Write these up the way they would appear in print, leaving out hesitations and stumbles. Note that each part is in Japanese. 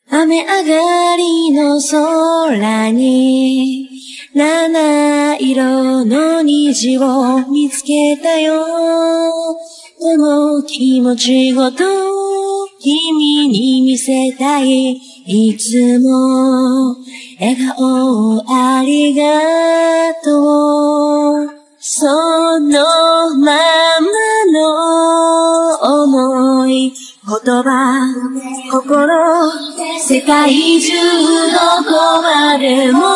雨上がりの空に七色の虹を見つけたよ。この気持ちごと君に見せたい。いつも笑顔をありがとう。そのままの思い、言葉、心、世界中どこまでも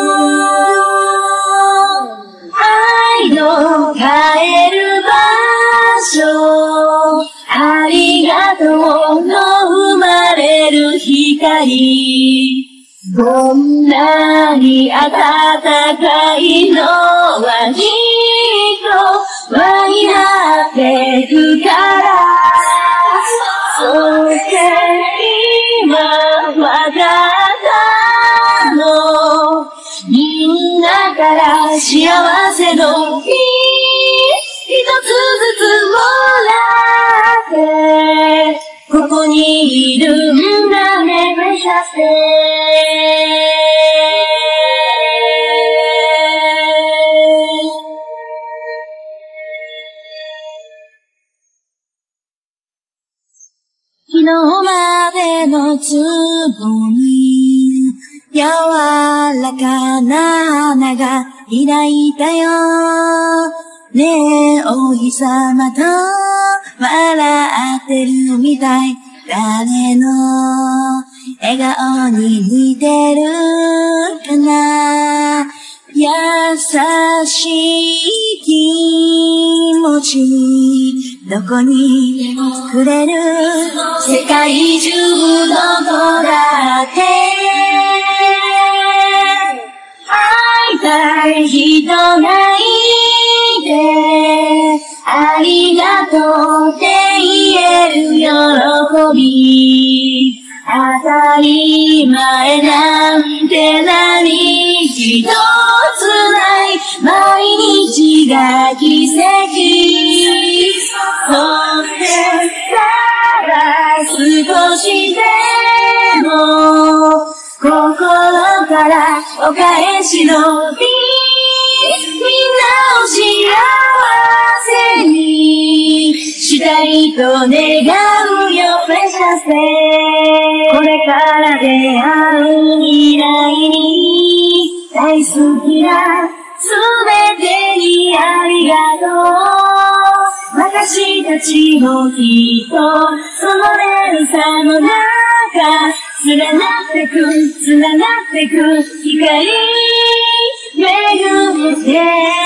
愛の帰る場所、ありがとうの生まれる光、こんなに暖かいのはきっと輪になってくから、そして今わかったの、みんなから幸せの日一つずつもらって、ここにいるんだね、プレシャスデー。昨日までのつぼに柔らかな花が開いたよ。ねえお日様と笑ってるみたい。誰の笑顔に似てるかな。優しい気持ちどこにくれる。世界中どこだって会いたい人がいて、ありがとうって言える喜び、当たり前なんて何一つない毎日が奇跡。そしてただ少しでも心からお返しの日、みんなを幸せにしたいと願うよ、プレシャスデー。これから出会う未来に大好きなすべてにありがとう。私たちもきっとその連鎖の中連なってく、繋がってく光巡って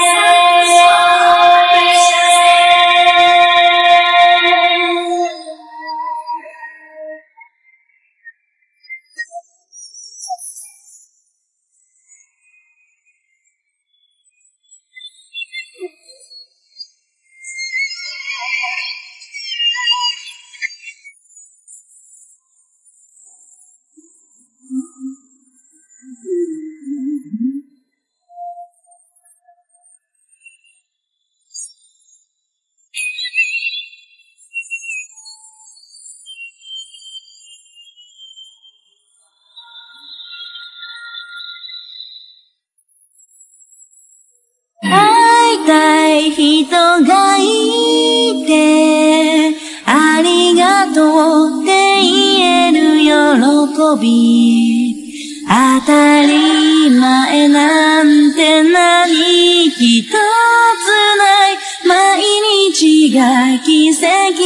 会いたい人がいて、ありがとうって言える喜び、当たり前なんて何一つない毎日が奇跡。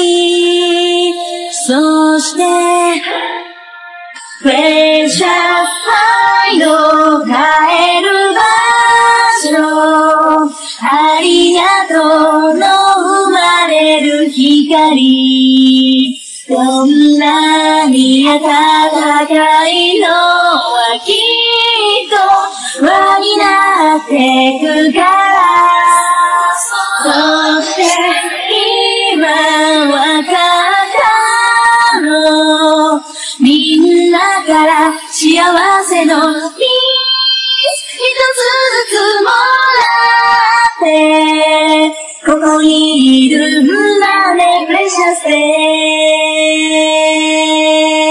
そしてプレシャス愛の帰る場所、ありがとうの生まれる光、こんなに暖かいのはきっと輪になってくから、そして今わかったの、みんなから幸せの日一つずつもらって、ここにいるんだね、プレシャスデー。